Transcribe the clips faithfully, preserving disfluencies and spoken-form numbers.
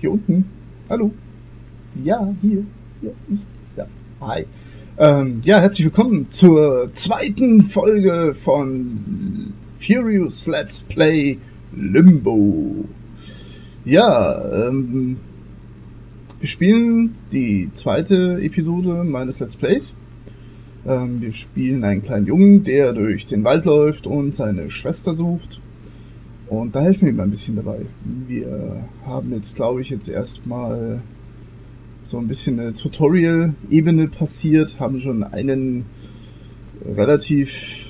Hier unten. Hallo. Ja, hier. Hier, ich. Ja. Hi. Ähm, ja, herzlich willkommen zur zweiten Folge von Furious Let's Play Limbo. Ja, ähm, wir spielen die zweite Episode meines Let's Plays. Ähm, wir spielen einen kleinen Jungen, der durch den Wald läuft und seine Schwester sucht. Und da helfen wir ihm ein bisschen dabei. Wir haben jetzt, glaube ich, jetzt erstmal so ein bisschen eine Tutorial-Ebene passiert, haben schon einen relativ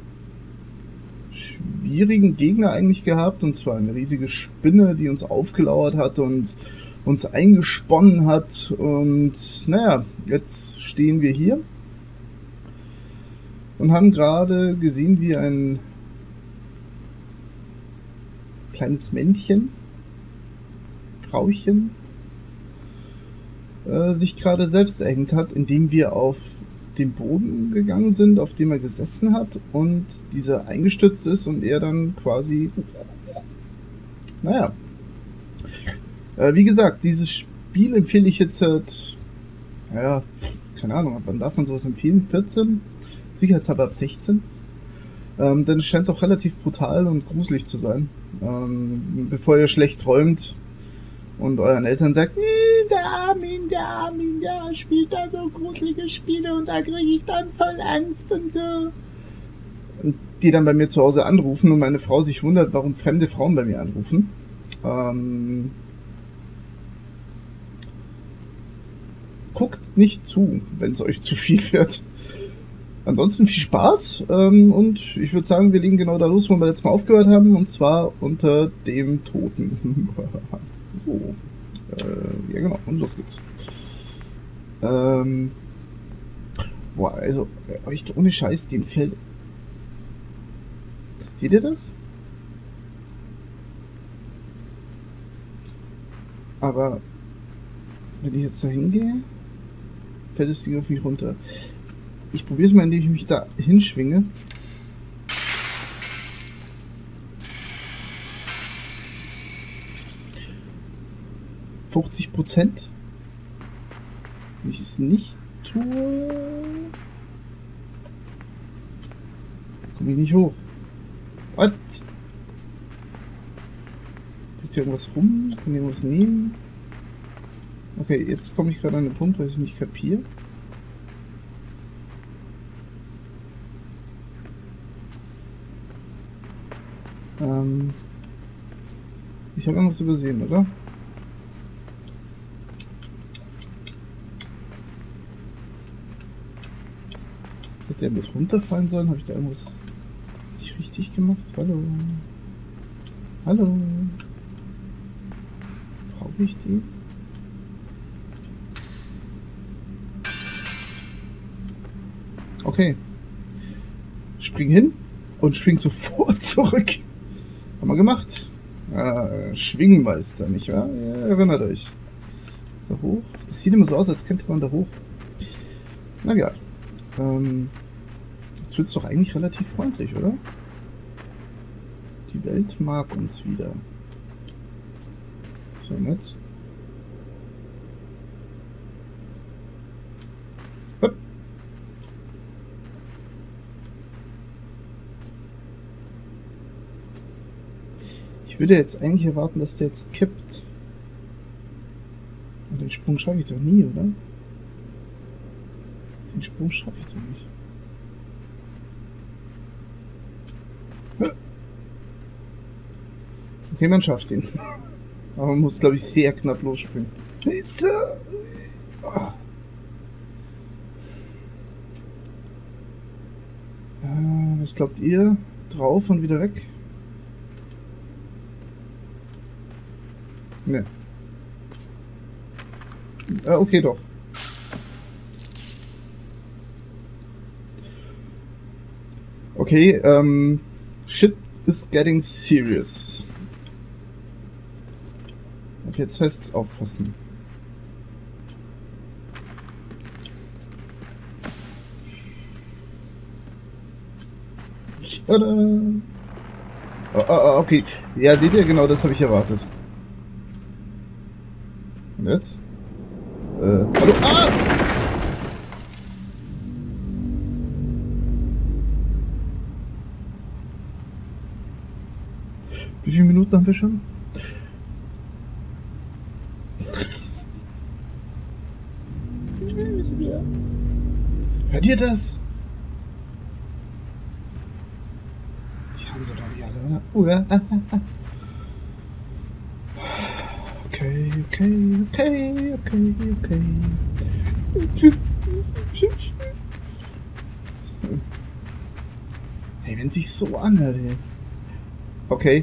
schwierigen Gegner eigentlich gehabt, und zwar eine riesige Spinne, die uns aufgelauert hat und uns eingesponnen hat. Und naja, jetzt stehen wir hier und haben gerade gesehen, wie ein kleines Männchen, Frauchen, äh, sich gerade selbst erhängt hat, indem wir auf den Boden gegangen sind, auf dem er gesessen hat, und dieser eingestürzt ist und er dann quasi... Naja. Äh, wie gesagt, dieses Spiel empfehle ich jetzt seit... Ja, keine Ahnung, wann darf man sowas empfehlen? vierzehn? Sicherheitshalber ab sechzehn? Ähm, denn es scheint doch relativ brutal und gruselig zu sein. Ähm, bevor ihr schlecht träumt und euren Eltern sagt, der Armin, der Armin, der spielt da so gruselige Spiele und da kriege ich dann voll Angst und so. Und die dann bei mir zu Hause anrufen und meine Frau sich wundert, warum fremde Frauen bei mir anrufen. Ähm, guckt nicht zu, wenn es euch zu viel wird. Ansonsten viel Spaß, ähm, und ich würde sagen, wir legen genau da los, wo wir letztes Mal aufgehört haben, und zwar unter dem Toten. So, äh, ja genau, und los geht's. Ähm, boah, also, echt ohne Scheiß, den fällt... Seht ihr das? Aber, wenn ich jetzt da hingehe, fällt das Ding auf mich runter. Ich probiere es mal, indem ich mich da hinschwinge. fünfzig Prozent. Wenn ich es nicht tue, komme ich nicht hoch. Was? Liegt hier irgendwas rum? Kann ich irgendwas nehmen? Okay, jetzt komme ich gerade an den Punkt, weil ich es nicht kapiere. Ähm, ich habe irgendwas übersehen, oder? Hätte der mit runterfallen sollen? Habe ich da irgendwas nicht richtig gemacht? Hallo? Hallo? Brauche ich die? Okay. Spring hin und spring sofort zurück. Haben wir gemacht. Ah, Schwingmeister, nicht wahr? Ja, erinnert euch. Da hoch. Das sieht immer so aus, als könnte man da hoch. Na ja. Ähm, jetzt wird es doch eigentlich relativ freundlich, oder? Die Welt mag uns wieder. So, jetzt. Hopp. Ich würde jetzt eigentlich erwarten, dass der jetzt kippt. Und den Sprung schaffe ich doch nie, oder? Den Sprung schaffe ich doch nicht. Okay, man schafft ihn. Aber man muss, glaube ich, sehr knapp losspringen. Was glaubt ihr? Drauf und wieder weg? Ne. Äh, okay, doch. Okay, ähm... shit is getting serious. Ab jetzt heißt's aufpassen. Tada! Oh, oh, okay. Ja, seht ihr, genau das habe ich erwartet. Und jetzt? Äh, hallo? Ah! Wie viele Minuten haben wir schon? Hört ihr das? Die haben sie doch nicht alle, oder? Okay, okay, okay, okay, okay. Hey, wenn sich so anhört, ey. Okay.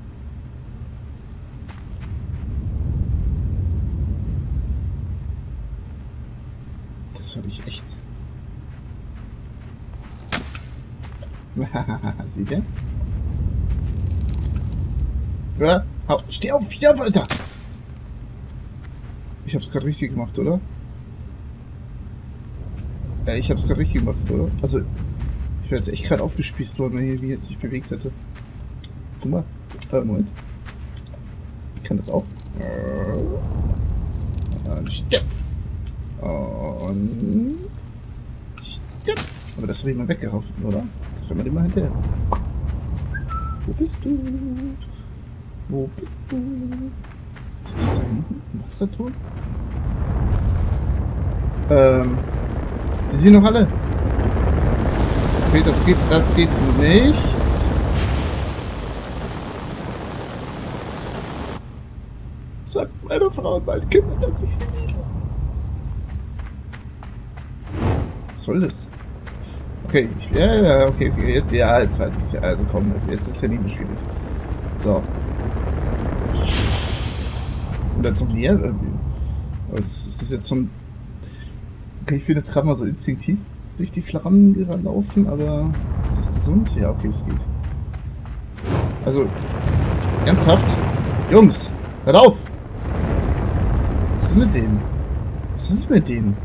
Das hör ich echt. Seht ihr? Ja, hau, steh auf, steh auf, Alter! Ich hab's gerade richtig gemacht, oder? Ja, ich hab's gerade richtig gemacht, oder? Also, ich wäre jetzt echt gerade aufgespießt worden, wenn ich mich jetzt nicht bewegt hätte. Guck mal. Äh, Moment. Ich kann das auch. Und stopp. Und stopp. Aber das habe ich mal weggerauft, oder? Das kann man immer hinterher. Wo bist du? Wo bist du? Ist das da hinten? Ein Wasserturm? Ähm. Die sind noch alle. Okay, das geht, das geht nicht. Sagt meine Frau und meinen Kindern, dass ich sie liebe. Was soll das? Okay, ich, ja, ja, okay, okay, jetzt, ja, jetzt weiß ich es ja. Also komm, also jetzt ist ja nicht mehr schwierig. So. Und jetzt noch mehr? Das ist das jetzt so ein. Okay, ich bin jetzt gerade mal so instinktiv durch die Flammen gelaufen, aber ist das gesund? Ja, okay, es geht. Also, ernsthaft? Jungs, hört auf! Was ist mit denen? Was ist mit denen?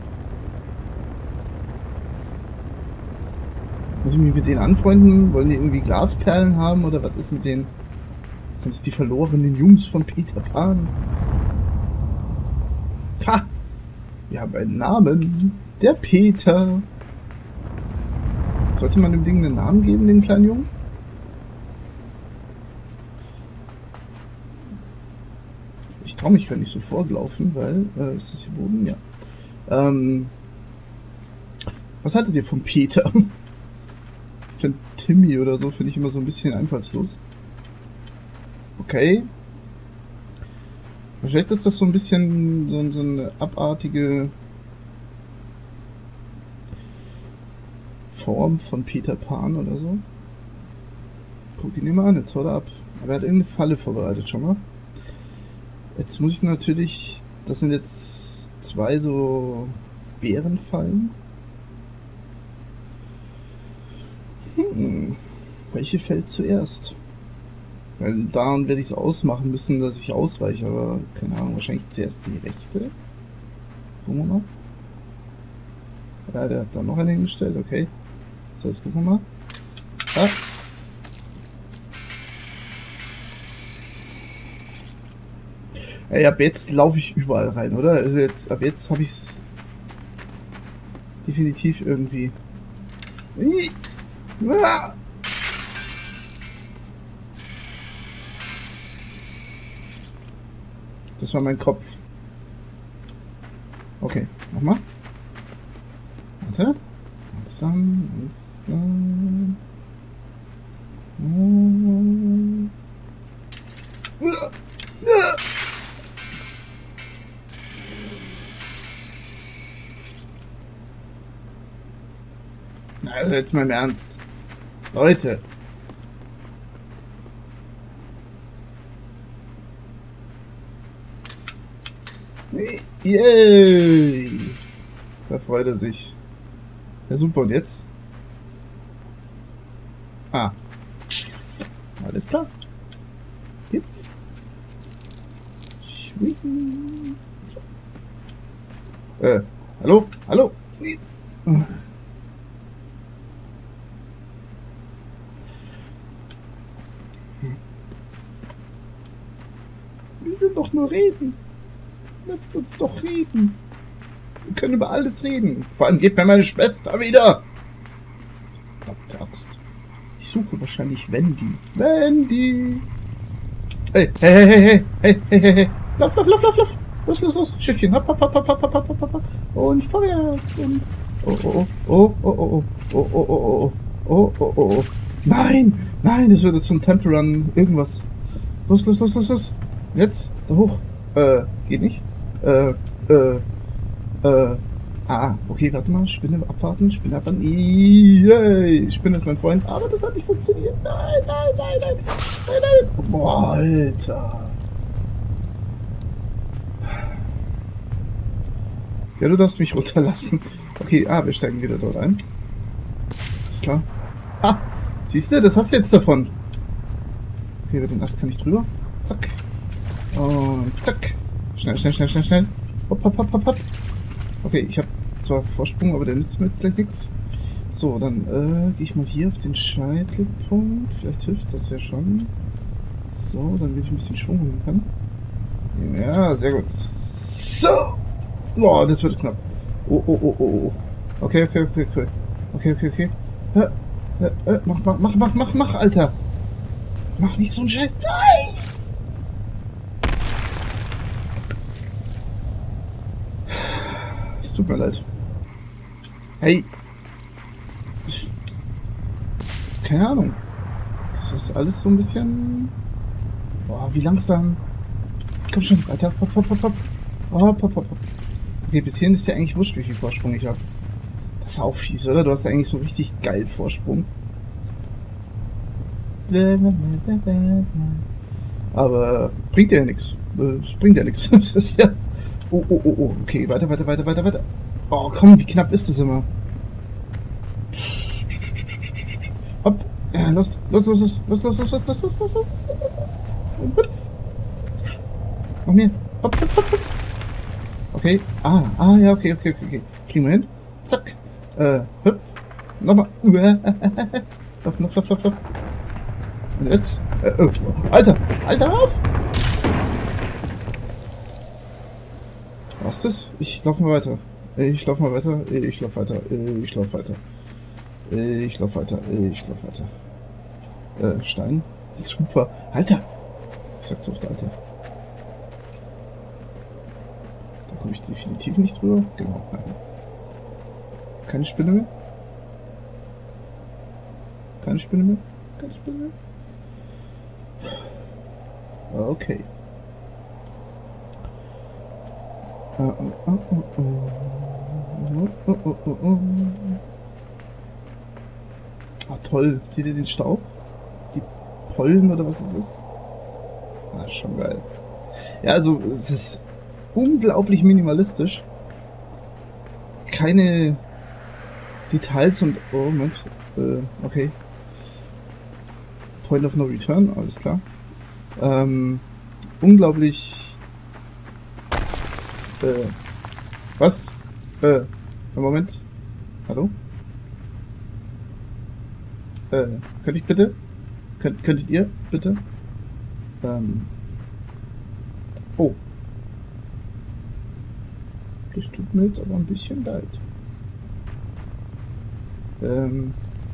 Muss ich mich mit denen anfreunden? Wollen die irgendwie Glasperlen haben oder was ist mit denen? Sind es die verlorenen Jungs von Peter Pan? Ha! Wir haben einen Namen. Der Peter. Sollte man dem Ding einen Namen geben, den kleinen Jungen? Ich traue mich gar nicht so vorlaufen, weil... Äh, ist das hier Boden? Ja. Ähm, was haltet ihr vom Peter? Ich finde Timmy oder so, finde ich immer so ein bisschen einfallslos. Okay. Vielleicht ist das so ein bisschen so, so eine abartige Form von Peter Pan oder so. Guck ihn mal an, jetzt haut er ab. Aber er hat irgendeine Falle vorbereitet schon mal. Jetzt muss ich natürlich... Das sind jetzt zwei so Bärenfallen. Hm. Welche fällt zuerst? Weil daran werde ich es ausmachen müssen, dass ich ausweiche, aber keine Ahnung, wahrscheinlich zuerst die rechte. Gucken wir mal. Ja, der hat da noch eine hingestellt, okay. So, jetzt gucken wir mal. Ah. Ey, ab jetzt laufe ich überall rein, oder? Also jetzt, ab jetzt habe ich es definitiv irgendwie. Ah. Das war mein Kopf. Okay, nochmal. Warte. Langsam, langsam. Also jetzt mal im Ernst. Leute. Yay! Da freut er sich. Ja, super, und jetzt? Ah. Alles klar. Hüpf. Schwingen. So. Äh, hallo? Hallo? Ich will doch nur reden. Lasst uns doch reden. Wir können über alles reden. Vor allem gebt mir meine Schwester wieder. Verdammte Axt. Ich suche wahrscheinlich Wendy. Wendy! Hey, hey, hey, hey, hey, hey, hey, hey. Lauf, lauf, lauf, lauf, lauf. Los, los, los. Schiffchen. Hopp, hopp, hopp, hopp, hopp, hopp, hopp, hopp. Und vorwärts. Und oh, oh, oh, oh, oh, oh, oh, oh, oh, oh, oh, oh, oh. Nein, nein, das wird jetzt zum Temple Run irgendwas. Los, los, los, los, los. Jetzt, da hoch. Äh, geht nicht. Äh, äh, äh. Ah, okay, warte mal. Spinne abwarten, Spinne abwarten. Yay, Spinne ist mein Freund. Aber das hat nicht funktioniert. Nein, nein, nein, nein. Nein, nein. Boah, Alter. Ja, du darfst mich runterlassen. Okay, ah, wir steigen wieder dort ein. Ist klar. Ah, siehst du, das hast du jetzt davon. Okay, über den Ast kann ich drüber. Zack. Und zack. Schnell, schnell, schnell, schnell, schnell. Hopp, hopp, hopp, hopp, hopp. Okay, ich habe zwar Vorsprung, aber der nützt mir jetzt gleich nichts. So, dann äh, gehe ich mal hier auf den Scheitelpunkt. Vielleicht hilft das ja schon. So, damit ich ein bisschen Schwung holen kann. Ja, sehr gut. So! Boah, das wird knapp. Oh, oh, oh, oh, oh. Okay, okay, okay, okay. Okay, okay, okay. Äh, äh, äh, mach, mach, mach, mach, mach, mach, Alter. Mach nicht so einen Scheiß. Nein! Es tut mir leid. Hey. Keine Ahnung. Das ist alles so ein bisschen... Boah, wie langsam. Komm schon, weiter. Hopp, hopp, hopp, hopp. Hopp, hopp, hopp. Okay, bis hierhin ist ja eigentlich wurscht, wie viel Vorsprung ich habe. Das ist auch fies, oder? Du hast ja eigentlich so richtig geil Vorsprung. Aber bringt ja nichts. Das bringt ja nichts. Das ist ja... Oh, oh, oh, oh. Okay, weiter, weiter, weiter, weiter, weiter. Oh, komm, wie knapp ist das immer? Hopp. Ja, los, los, los, los, los, los, los, los, los, los, los, los. Und hüpf. Noch mehr. Hopp, hopp, hopp, hopp. Okay. Ah, ah, ja, okay, okay, okay, okay. Kriegen wir hin. Zack. Äh, hüpf. Nochmal. Lauf, lauf, lauf, lauf, lauf. Und jetzt? Äh, oh. Alter! Alter, auf! Was ist das? Ich lauf mal weiter. Ich lauf mal weiter. Ich lauf weiter. Ich lauf weiter. Ich lauf weiter. Ich lauf weiter. Äh, Stein. Super. Alter! Ich sag so oft, Alter. Da komme ich definitiv nicht drüber. Genau. Nein. Keine Spinne mehr? Keine Spinne mehr? Keine Spinne mehr? Okay. Uh, uh, uh, uh, uh. Uh, uh, uh, uh. Ah, toll. Seht ihr den Staub? Die Pollen oder was es ist? Ah, schon geil. Ja, also es ist unglaublich minimalistisch. Keine Details und... Oh, Moment. Äh, okay. Point of no return, alles klar. Ähm, unglaublich... Äh, was? Äh, Moment. Hallo? Äh, könnte ich bitte? Könnt, könntet ihr bitte? Ähm. Oh. Das tut mir jetzt aber ein bisschen leid. Ähm.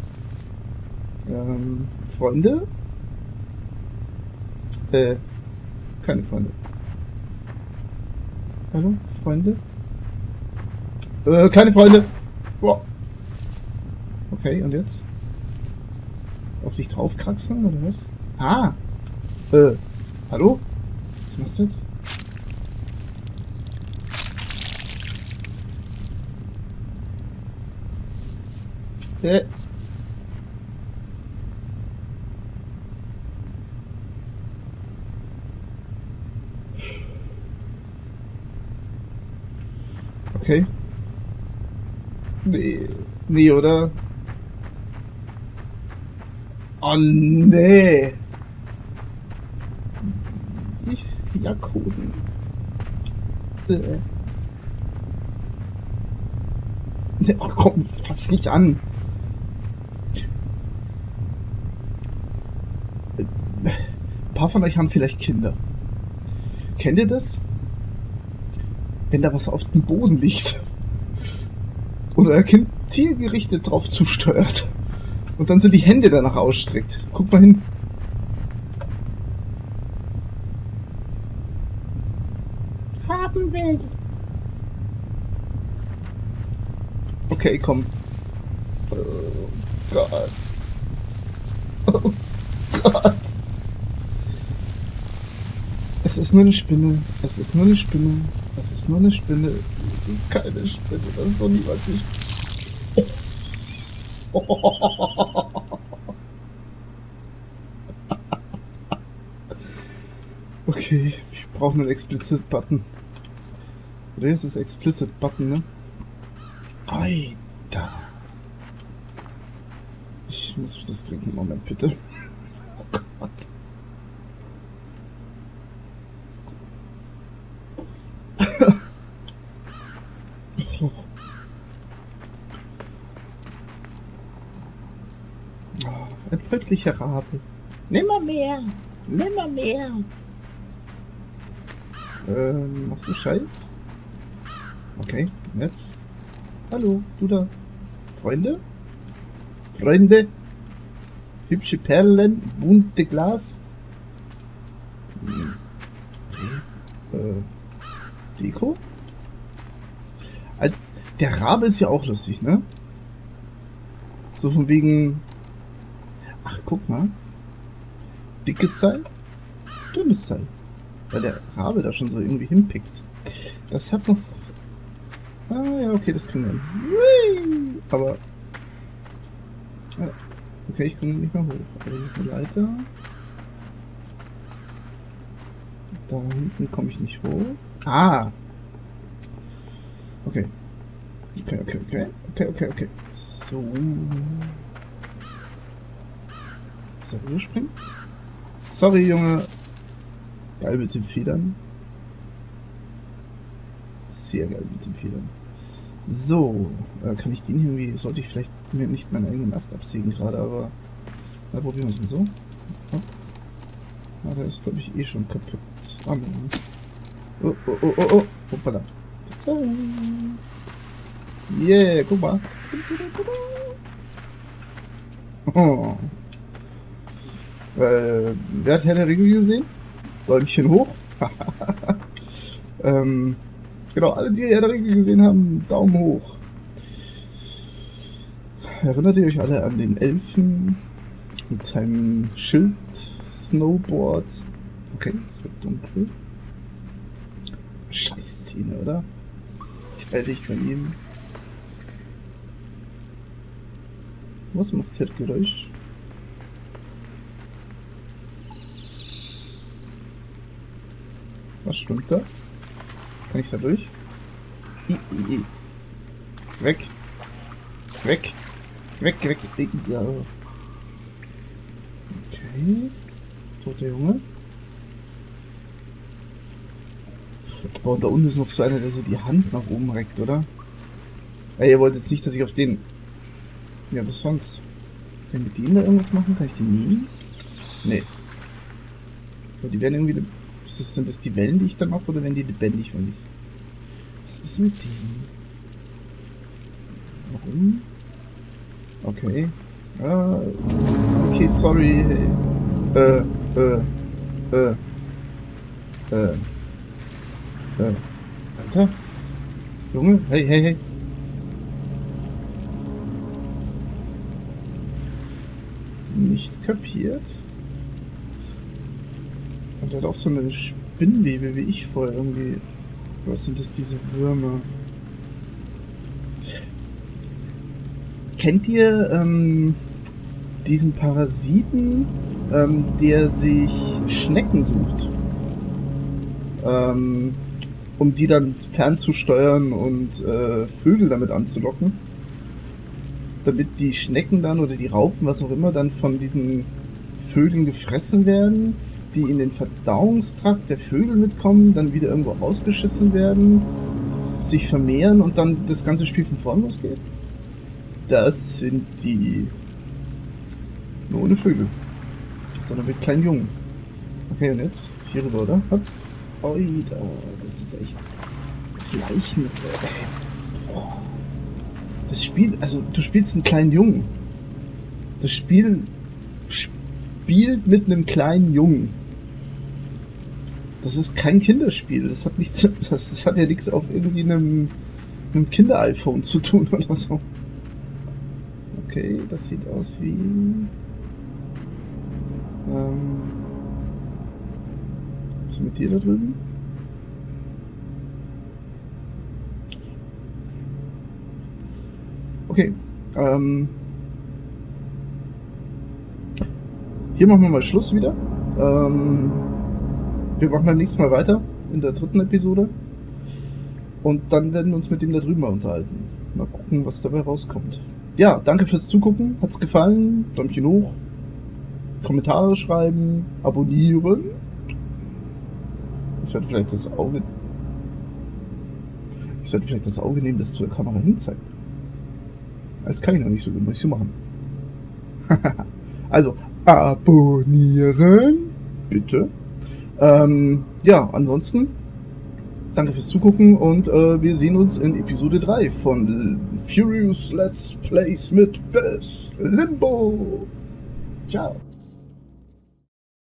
Ähm, Freunde? Äh, keine Freunde. Hallo, Freunde? Äh, keine Freunde! Boah. Okay, und jetzt? Auf dich draufkraxeln, oder was? Ah! Äh, hallo? Was machst du jetzt? Äh. Okay. Nee. Nee, oder? Oh, nee. Jakoben. Äh. Oh, komm, fass nicht an. Ein paar von euch haben vielleicht Kinder. Kennt ihr das? wenn da was auf dem Boden liegt. Oder ein Kind zielgerichtet drauf zusteuert. Und dann sind die Hände danach ausstreckt. Guck mal hin. Haben will. Okay, komm. Oh Gott. Oh Gott. Es ist nur eine Spinne. Es ist nur eine Spinne. Es ist nur eine Spinne. Es ist keine Spinne. Das ist doch niemand nicht. Okay, ich brauche einen Explicit-Button. Oder ist es Explicit-Button, ne? Alter. Ich muss das trinken. Moment, bitte. Oh Gott. Oh. Oh, ein freundlicher Rabe. Nimmer mehr. Nimmer mehr. Ähm, machst du Scheiß? Okay, nett. Hallo, du da. Freunde? Freunde? Hübsche Perlen, bunte Glas. Hm. Okay. Äh, Deko? Der Rabe ist ja auch lustig, ne? So von wegen... Ach, guck mal. Dickes Seil, dünnes Seil. Weil der Rabe da schon so irgendwie hinpickt. Das hat noch... Ah ja, okay, das können wir hin. Aber... Ja, okay, ich komme nicht mehr hoch. Aber hier ist eine Leiter. Da hinten komme ich nicht hoch. Ah! Okay. Okay, okay, okay. Okay, okay, okay. So. So, springen. Sorry, Junge. Geil mit den Federn. Sehr geil mit den Federn. So, äh, kann ich den irgendwie... Sollte ich vielleicht mir nicht meinen eigenen Ast absägen gerade, aber... Na, probieren wir es mal so. Hopp. Ah, der ist, glaube ich, eh schon kaputt. Ah, oh, oh, oh, oh, oh. Hoppala. Verzeihung. Yeah, guck mal. Oh. Äh, wer hat Herr der Ringe gesehen? Däumchen hoch. ähm, genau, alle, die Herr der Ringe gesehen haben, Daumen hoch. Erinnert ihr euch alle an den Elfen mit seinem Schild, Snowboard? Okay, es wird dunkel. Scheiß Szene, oder? Fertig daneben. Was macht hier Geräusch? Was schwimmt da? Kann ich da durch? I, I, I. Weg! Weg! Weg, weg! I, ja. Okay. Toter Junge. Boah, und da unten ist noch so einer, der so die Hand nach oben reckt, oder? Ey, ihr wollt jetzt nicht, dass ich auf den... Ja, was sonst? Kann ich mit denen da irgendwas machen? Kann ich die nehmen? Nee. Aber die werden irgendwie... Sind das die Wellen, die ich dann mache, oder werden die lebendig, wenn ich... Was ist mit denen? Warum? Okay. Ah, okay, sorry. Äh, äh, äh, äh, äh. Alter? Junge? Hey, hey, hey. Nicht kapiert. Und er hat auch so eine Spinnwebe wie ich vorher irgendwie. Was sind das, diese Würmer? Kennt ihr ähm, diesen Parasiten, ähm, der sich Schnecken sucht? Ähm, um die dann fernzusteuern und äh, Vögel damit anzulocken? Damit die Schnecken dann oder die Raupen, was auch immer, dann von diesen Vögeln gefressen werden, die in den Verdauungstrakt der Vögel mitkommen, dann wieder irgendwo ausgeschissen werden, sich vermehren und dann das ganze Spiel von vorn losgeht? Das sind die... Nur ohne Vögel. Sondern mit kleinen Jungen. Okay, und jetzt? Hier rüber, oder? Hopp. Oida, das ist echt Leichen. Ey. Boah. Das Spiel, also du spielst einen kleinen Jungen. Das Spiel spielt mit einem kleinen Jungen. Das ist kein Kinderspiel. Das hat nichts, das, das hat ja nichts auf irgendwie einem, einem Kinder-iPhone zu tun oder so. Okay, das sieht aus wie... Ähm, was ist mit dir da drüben? Okay, ähm, hier machen wir mal Schluss wieder. Ähm, wir machen beim nächsten Mal weiter in der dritten Episode. Und dann werden wir uns mit dem da drüben mal unterhalten. Mal gucken, was dabei rauskommt. Ja, danke fürs Zugucken. Hat's gefallen? Däumchen hoch. Kommentare schreiben. Abonnieren. Ich sollte vielleicht das Auge... Ich sollte vielleicht das Auge nehmen, das zur Kamera hinzeigt. Das kann ich noch nicht so gut. Muss ich so machen. Also, abonnieren. Bitte. Ähm, ja, ansonsten, danke fürs Zugucken und äh, wir sehen uns in Episode drei von Furious Let's Plays mit Bess Limbo. Ciao.